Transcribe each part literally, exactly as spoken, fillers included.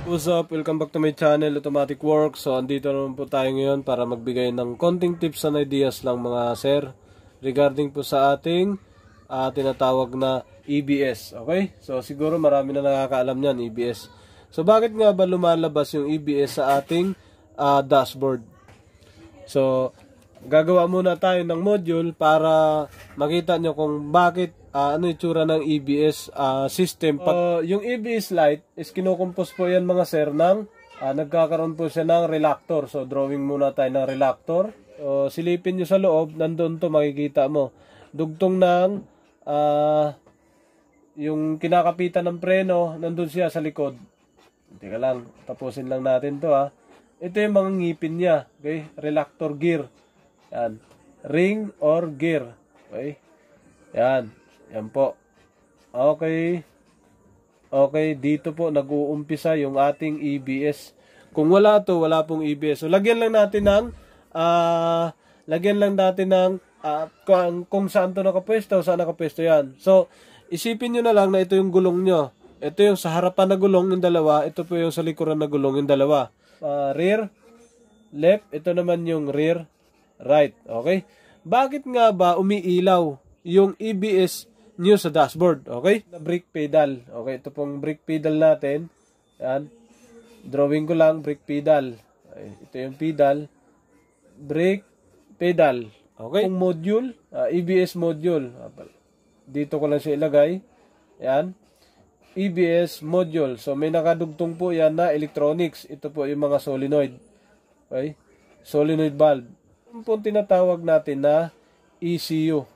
What's up? Welcome back to my channel, Automatic Work. So, andito naman po tayo ngayon para magbigay ng konting tips and ideas lang mga sir regarding po sa ating uh, tinatawag na E B S. Okay? So, siguro marami na nakakaalam yan, E B S. So, bakit nga ba lumalabas yung E B S sa ating uh, dashboard? So, gagawa muna tayo ng module para makita nyo kung bakit uh, ano itsura ng E B S uh, system. Uh, yung E B S Lite is kinukompose po yan mga sir ng uh, nagkakaroon po siya ng relactor. So drawing muna tayo ng relactor. So, silipin nyo sa loob, nandun to makikita mo. Dugtong ng uh, yung kinakapitan ng preno, nandun siya sa likod. Teka lang, tapusin lang natin to ha. Ito yung mga ngipin niya. Okay? Relactor gear. Yan. Ring or gear. Okay? Yan. Yan po. Okay. Okay. Dito po nag-uumpisa yung ating E B S. Kung wala to, wala pong E B S. So, lagyan lang natin ng uh, lagyan lang natin ng uh, kung, kung saan to nakapwesto, saan nakapwesto yan. So, isipin nyo na lang na ito yung gulong nyo. Ito yung sa harapan na gulong yung dalawa. Ito po yung sa likuran na gulong yung dalawa. Uh, rear, left. Ito naman yung rear, right. Okay? Bakit nga ba umiilaw yung E B S nyo sa dashboard? Okay? Brake pedal. Okay, ito pong brake pedal natin. Yan. Drawing ko lang, brake pedal. Okay, ito yung pedal. Brake pedal. Okay? Yung module, uh, E B S module. Dito ko lang siya ilagay. Yan. E B S module. So, may nakadugtong po yan na electronics. Ito po yung mga solenoid. Okay? Solenoid valve. Ito po tinatawag natin na E C U.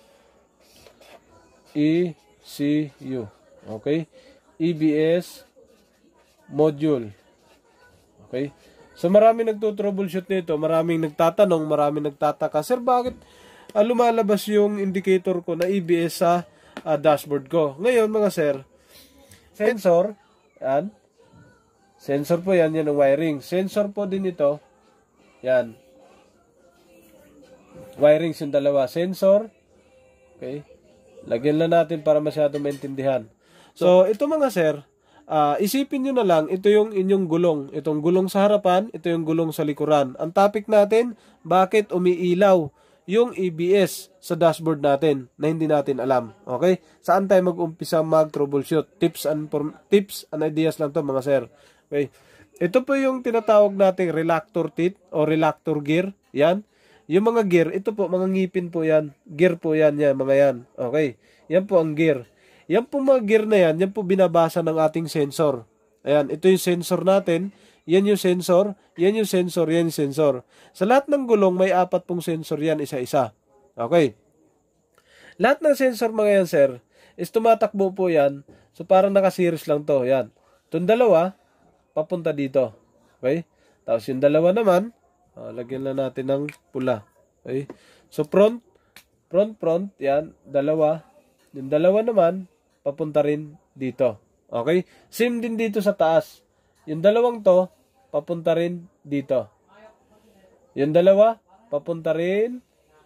E C U. Okay? E B S module. Okay? So, maraming nagto-troubleshoot nito. Maraming nagtatanong, maraming nagtataka. Sir, bakit ah, lumalabas yung indicator ko na E B S sa ah, dashboard ko? Ngayon, mga sir, sensor, yan. Sensor po yan, yan ang wiring. Sensor po din ito. Yan. Wirings yung dalawa. Sensor. Okay. Lagyan lang natin para masyado maintindihan. So, ito mga sir, uh, isipin nyo na lang, ito yung inyong gulong. Itong gulong sa harapan, ito yung gulong sa likuran. Ang topic natin, bakit umiilaw yung E B S sa dashboard natin na hindi natin alam. Okay? Saan tayo mag-umpisa mag-troubleshoot? Tips and, tips and ideas lang to mga sir. Okay? Ito po yung tinatawag nating relactor teeth o relactor gear. Yan. Yung mga gear, ito po, mga ngipin po yan. Gear po yan, yan, mga yan. Okay. Yan po ang gear. Yan po mga gear na yan, yan po binabasa ng ating sensor. Ayan, ito yung sensor natin. Yan yung sensor, yan yung sensor, yan yung sensor. Sa lahat ng gulong, may apat pong sensor yan, isa-isa. Okay. Lahat ng sensor mga yan, sir, is tumatakbo po yan. So, parang naka-series lang to. Yan. Itong dalawa, papunta dito. Okay. Tapos yung dalawa naman, Uh, lagyan lang natin ng pula. Okay? So, front, front, front, yan, dalawa. Yung dalawa naman, papunta rin dito. Okay? Same din dito sa taas. Yung dalawang to, papunta rin dito. Yung dalawa, papunta rin.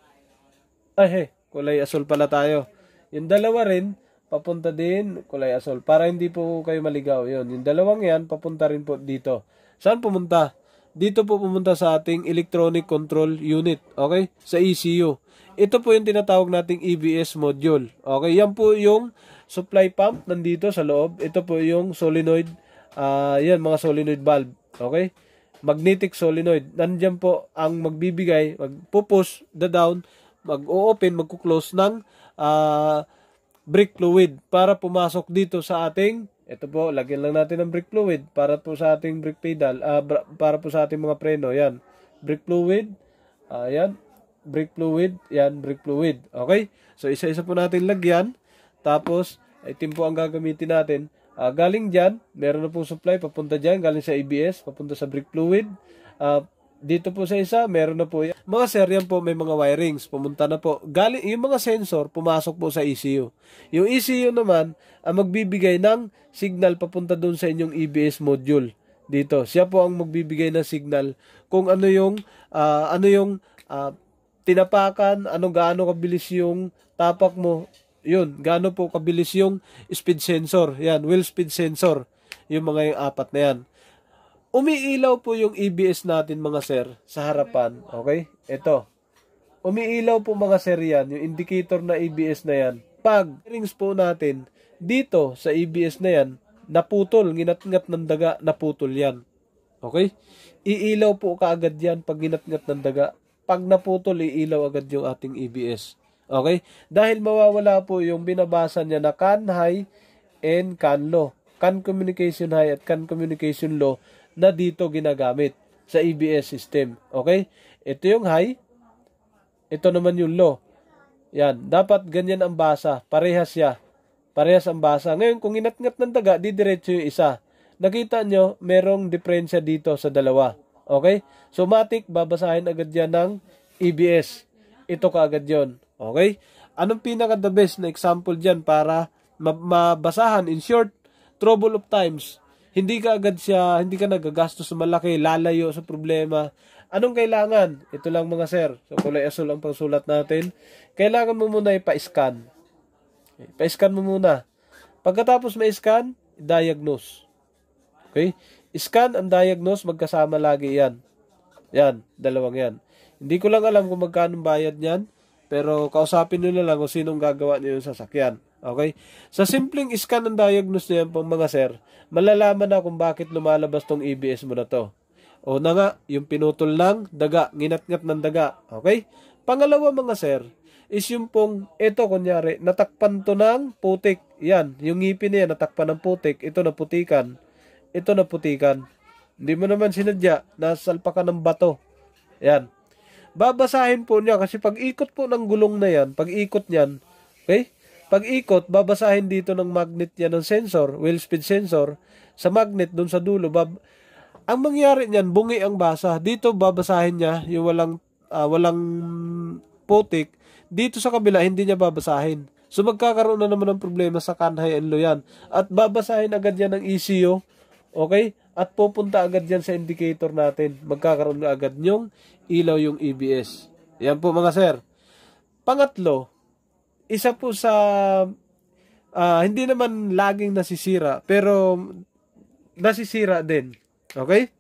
Ay, hey, kulay asul pala tayo. Yung dalawa rin, papunta din kulay asul. Para hindi po kayo maligaw. Yun. Yung dalawang yan, papunta rin po dito. Saan pumunta? Dito po pumunta sa ating Electronic Control Unit. Okay? Sa E C U. Ito po yung tinatawag nating E B S module. Okay? Yan po yung supply pump nandito sa loob. Ito po yung solenoid. Uh, yan, mga solenoid valve. Okay? Magnetic solenoid. Nandiyan po ang magbibigay, magpupush the down, mag-o-open, magkuklose ng uh, brake fluid para pumasok dito sa ating. Ito po, lagyan lang natin ng brake fluid para po sa ating brake pedal, uh, para po sa ating mga preno. Yan, brake fluid, uh, yan, brake fluid, yan, brake fluid. Okay? So, isa-isa po natin lagyan. Tapos, itim po ang gagamitin natin. Uh, galing dyan, meron na pong supply, papunta dyan, galing sa E B S, papunta sa brake fluid. Uh, dito po sa isa, meron na po yan. Mga sir, yan po, may mga wirings. Pumunta na po. Galing, yung mga sensor, pumasok po sa E C U. Yung E C U naman, ang magbibigay ng signal papunta doon sa inyong E B S module. Dito. Siya po ang magbibigay ng signal kung ano yung, uh, ano yung uh, tinapakan, ano gaano kabilis yung tapak mo. Yun, gaano po kabilis yung speed sensor. Yan, wheel speed sensor. Yung mga yung apat na yan. Umiilaw po yung E B S natin mga sir sa harapan. Okay? Ito. Umiilaw po mga sir yan, yung indicator na E B S na yan. Pag rings po natin, dito sa E B S na yan, naputol, nginat-ngat ng daga, naputol yan. Okay? Iilaw po kaagad yan pag nginat-ngat ng daga. Pag naputol, iilaw agad yung ating E B S. Okay? Dahil mawawala po yung binabasa niya na CAN high and CAN low. CAN communication high at CAN communication low na dito ginagamit sa E B S system. Okay? Ito yung high. Ito naman yung low. Yan. Dapat ganyan ang basa. Parehas siya. Parehas ang basa. Ngayon, kung inat-ngat ng daga, didiretso yung isa. Nakita nyo, merong diferensya dito sa dalawa. Okay? So, matik, babasahin agad yan ng E B S. Ito kaagad yon. Okay? Anong pinaka-the best na example dyan para mabasahan? In short, trouble of times. Hindi ka agad siya, hindi ka nagagastos sa malaki, lalayo sa problema. Anong kailangan? Ito lang mga sir. So, kulay asul ang pangsulat natin. Kailangan mo muna ipa-scan. Okay, pa-scan mo muna. Pagkatapos ma-scan, diagnose. Okay? Scan and diagnose, magkasama lagi yan. Yan, dalawang yan. Hindi ko lang alam kung magkano bayad niyan, pero kausapin nyo na lang kung sinong gagawa niyo yung sasakyan. Okay? Sa simpleng scan and diagnose niyan pong mga sir, malalaman na kung bakit lumalabas tong E B S mo na to. O na nga, yung pinutol ng daga, nginat-ngat ng daga. Okay? Pangalawa mga sir, is yung pong, ito kunyari, natakpan to ng putik. Yan, yung ngipin niya, natakpan ng putik. Ito naputikan. Ito naputikan. Hindi mo naman sinadya, nasalpa ka ng bato. Yan. Babasahin po niya kasi pag ikot po ng gulong na yan, pag ikot niyan, okay? Pag ikot, babasahin dito ng magnet niya ng sensor, wheel speed sensor, sa magnet dun sa dulo. Bab ang mangyari niyan, bungi ang basa. Dito babasahin niya yung walang uh, walang putik. Dito sa kabila hindi niya babasahin. So magkakaroon na naman ng problema sa CAN high and low yan. At babasahin agad yan ng E C U. Okay? At pupunta agad yan sa indicator natin. Magkakaroon na agad yung ilaw yung E B S. Yan po mga sir. Pangatlo, isa po sa uh, hindi naman laging nasisira, pero nasisira din. Okay?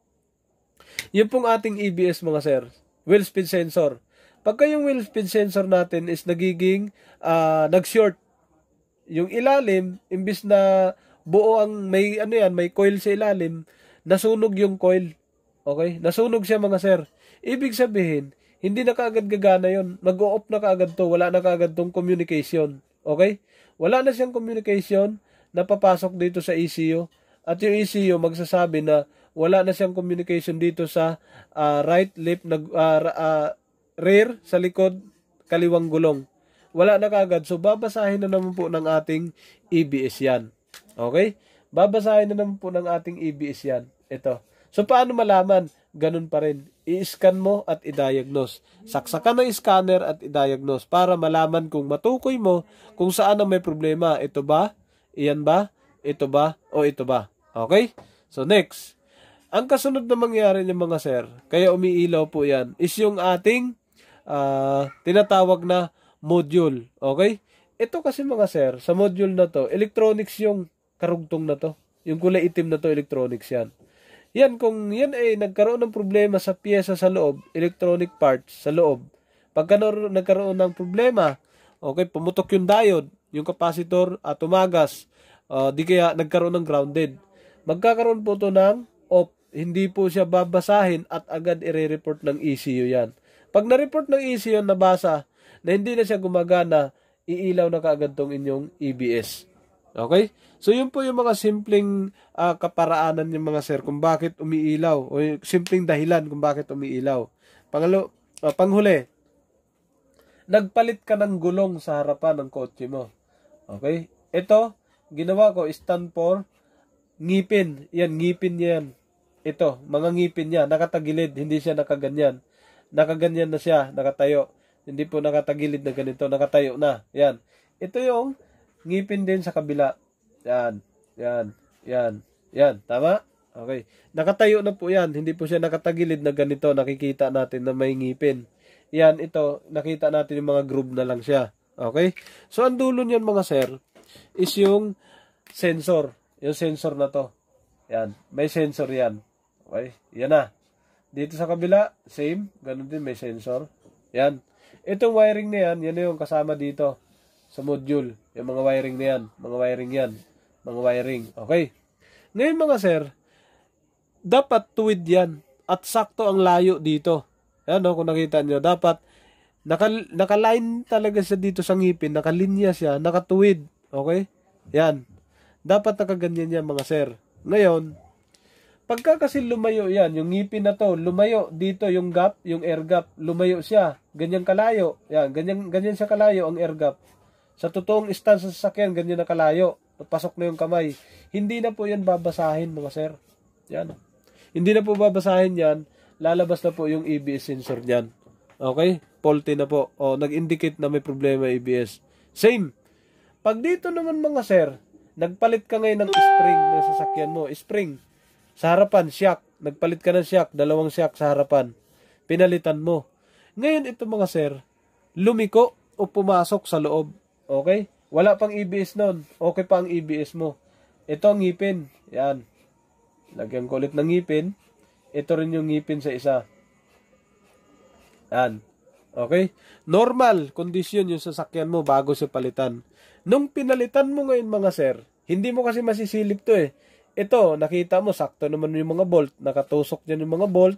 Yan pong ating E B S mga sir. Wheel speed sensor. Pagka yung wheel speed sensor natin is nagiging uh, nag-short. Yung ilalim, imbis na buo ang may ano yan, may coil sa ilalim, nasunog yung coil. Okay? Nasunog siya mga sir. Ibig sabihin, hindi na kaagad gagana yun. Mag-o-off na kaagad to. Wala na kaagad tong communication. Okay? Wala na siyang communication na papasok dito sa E C U. At yung E C U magsasabi na wala na siyang communication dito sa uh, right, left, nag, uh, uh, rear, sa likod, kaliwang gulong. Wala na kaagad. So, babasahin na naman po ng ating E B S yan. Okay? Babasahin na naman po ng ating E B S yan. Ito. So, paano malaman? Ganun pa rin. I-scan mo at i-diagnose. Saksakan ng scanner at i-diagnose para malaman kung matukoy mo kung saan ang may problema. Ito ba? Iyan ba? Ito ba? O ito ba? Okay? So, next. Ang kasunod na mangyari ng mga sir, kaya umiilaw po yan, is yung ating uh, tinatawag na module. Okay? Ito kasi mga sir, sa module na to, electronics yung karugtong na to. Yung kulay itim na to, electronics yan. Yan, kung yan ay nagkaroon ng problema sa piyesa sa loob, electronic parts sa loob, pagka nagkaroon ng problema, okay, pumutok yung diode, yung capacitor, at tumagas, uh, di kaya nagkaroon ng grounded. Magkakaroon po to ng off. Hindi po siya babasahin at agad i-report ng E C U yan. Pag na-report ng E C U nabasa na hindi na siya gumagana, iilaw na kaagad tong inyong E B S. Okay? So, yun po yung mga simpleng uh, kaparaanan ng mga sir kung bakit umiilaw o yung simpleng dahilan kung bakit umiilaw. Pangalo, uh, panghuli, nagpalit ka ng gulong sa harapan ng kotse mo. Okay? Ito, ginawa ko, stand for ngipin. Yan, ngipin yan. Ito, mga ngipin niya, nakatagilid, hindi siya nakaganyan. Nakaganyan na siya, nakatayo. Hindi po nakatagilid na ganito, nakatayo na. Yan. Ito yung ngipin din sa kabila. Yan, yan, yan, yan. Tama? Okay. Nakatayo na po yan. Hindi po siya nakatagilid na ganito. Nakikita natin na may ngipin. Yan, ito. Nakita natin yung mga groove na lang siya. Okay? So, ang dulo niyan mga sir, is yung sensor. Yung sensor na to. Yan. May sensor yan. Okay, yan na. Dito sa kabila, same. Ganun din, may sensor. Yan. Itong wiring na yan, yan na yung kasama dito sa module. Yung mga wiring na yan. Mga wiring yan. Mga wiring. Okay. Ngayon mga sir, dapat tuwid yan. At sakto ang layo dito. Yan o, kung nakita nyo. Dapat, naka, naka-line talaga siya dito sa ngipin. Nakalinya siya. Nakatuwid. Okay? Yan. Dapat nakaganyan yan mga sir. Ngayon, pagka kasi lumayo yan, yung ngipin na to, lumayo dito yung gap, yung air gap, lumayo siya, ganyan kalayo, yan, ganyan, ganyan siya kalayo ang air gap. Sa totoong stance sa sasakyan, ganyan na kalayo, pasok na yung kamay. Hindi na po yan babasahin mga sir. Yan. Hindi na po babasahin yan, lalabas na po yung A B S sensor niyan. Okay? Faulty na po. O, nag-indicate na may problema A B S. Same. Pag dito naman mga sir, nagpalit ka ngayon ng spring ng sasakyan mo, spring. Sa harapan, shock. Nagpalit ka ng shock. Dalawang shock sa harapan. Pinalitan mo. Ngayon ito mga sir, lumiko o pumasok sa loob. Okay? Wala pang A B S nun. Okay pa ang A B S mo. Ito ang ngipin. Yan. Lagyan ko ulit ng ngipin. Ito rin yung ngipin sa isa. Yan. Okay? Normal condition yung sasakyan mo bago siya palitan. Nung pinalitan mo ngayon mga sir, hindi mo kasi masisilip to eh. Ito, nakita mo, sakto naman yung mga bolt. Nakatusok dyan yung mga bolt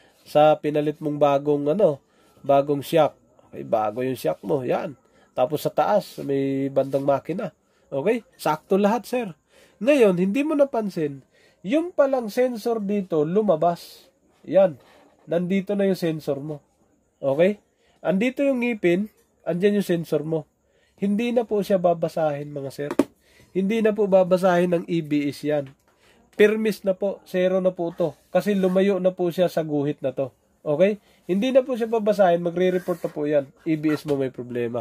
sa pinalit mong bagong, ano, bagong shock. Okay, bago yung shock mo. Yan. Tapos sa taas, may bandang makina. Okay? Sakto lahat, sir. Ngayon, hindi mo napansin, yung palang sensor dito, lumabas. Yan. Nandito na yung sensor mo. Okay? Andito yung ngipin, andyan yung sensor mo. Hindi na po siya babasahin, mga sir. Hindi na po babasahin ng A B S yan. Permis na po, zero na po to. Kasi lumayo na po siya sa guhit na to. Okay? Hindi na po siya babasahin, magre-report na po yan. A B S mo may problema.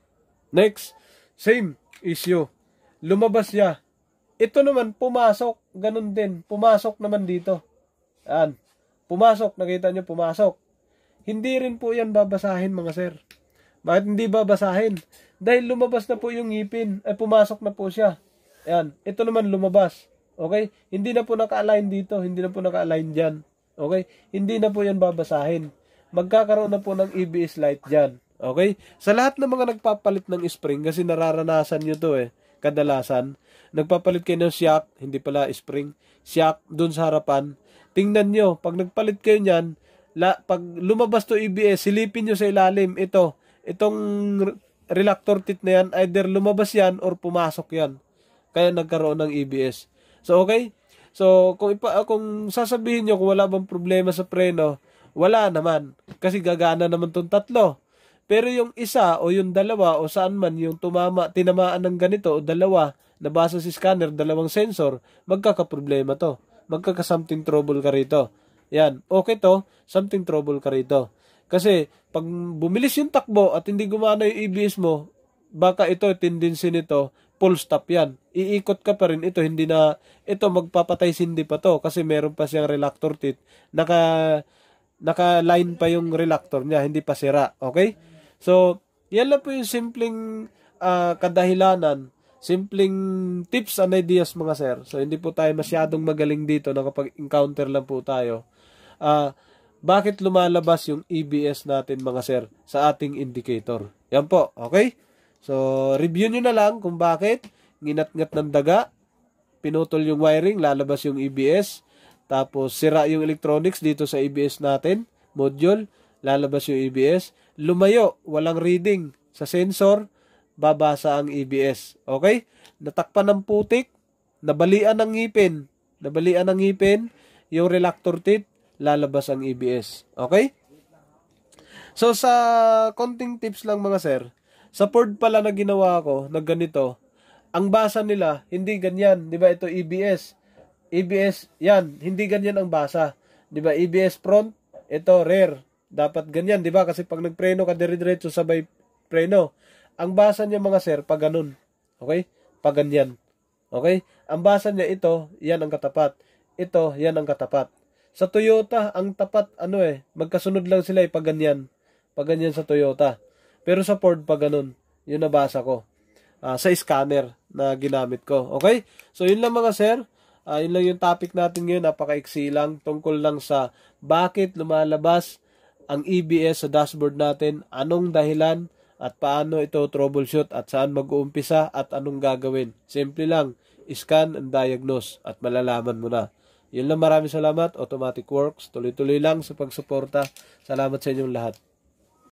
Next, same issue. Lumabas siya. Ito naman, pumasok. Ganun din. Pumasok naman dito. Yan. Pumasok. Nakita nyo, pumasok. Hindi rin po yan babasahin, mga sir. Bakit hindi babasahin? Dahil lumabas na po yung ngipin. Ay, pumasok na po siya. Yan. Ito naman lumabas. Okay? Hindi na po naka-align dito. Hindi na po naka-align dyan. Okay? Hindi na po yan babasahin. Magkakaroon na po ng A B S light dyan. Okay? Sa lahat ng mga nagpapalit ng spring, kasi nararanasan nyo to eh, kadalasan, nagpapalit kayo ng shock, hindi pala spring, shock dun sa harapan. Tingnan nyo, pag nagpalit kayo nyan, la, pag lumabas to A B S, silipin nyo sa ilalim. Ito, itong reluctor teeth na yan, either lumabas yan or pumasok yan. Kaya nagkaroon ng A B S. So, okay? So, kung, ipa, kung sasabihin nyo kung wala bang problema sa preno, wala naman. Kasi gagana naman tong tatlo. Pero yung isa o yung dalawa o saan man yung tumama, tinamaan ng ganito o dalawa, nabasa si scanner, dalawang sensor, magkakaproblema to. Magkaka-something trouble ka rito. Yan. Okay to, something trouble ka rito. Kasi, pag bumilis yung takbo at hindi gumana yung A B S mo, baka ito, tendency nito, full stop yan. Iikot ka pa rin. Ito, hindi na, ito, magpapatay sindi pa to kasi meron pa siyang reluctor teeth. Naka, naka-line pa yung reluctor niya, hindi pa sira. Okay? So, yan lang po yung simpleng uh, kadahilanan, simpleng tips and ideas mga sir. So, hindi po tayo masyadong magaling dito, nakapag-encounter lang po tayo. Ah, uh, bakit lumalabas yung A B S natin mga sir sa ating indicator? Yan po, okay? So, review nyo na lang kung bakit nginat-ngat ng daga, pinutol yung wiring, lalabas yung A B S, tapos sira yung electronics dito sa A B S natin, module, lalabas yung A B S, lumayo, walang reading sa sensor, babasa ang A B S. Okay? Natakpan ng putik, nabalian ng ngipin, nabalian ng ngipin, yung reluctor teeth, lalabas ang A B S. Okay? So, sa konting tips lang mga sir, sa Ford pala na ginawa ko, na ganito, ang basa nila, hindi ganyan. Di ba ito A B S? A B S, yan, hindi ganyan ang basa. Di ba A B S front, ito rear. Dapat ganyan, di ba? Kasi pag nagpreno ka, dire-diretso sabay preno. Ang basa niya mga sir, pag ganun. Okay? Pag ganyan. Okay? Ang basa niya ito, yan ang katapat. Ito, yan ang katapat. Sa Toyota, ang tapat, ano eh, magkasunod lang sila eh, pag ganyan. Pag ganyan sa Toyota. Pero sa Ford, pag ganun. Yun nabasa ko. Uh, sa scanner na ginamit ko. Okay? So, yun lang mga sir. Uh, yun lang yung topic natin ngayon. Napakaiksi lang. Tungkol lang sa bakit lumalabas ang E B S sa dashboard natin. Anong dahilan at paano ito troubleshoot at saan mag-uumpisa at anong gagawin. Simple lang. Scan and diagnose at malalaman mo na. Yun lang, maraming salamat. Automatic Works. Tuloy-tuloy lang sa pagsuporta. Salamat sa inyong lahat.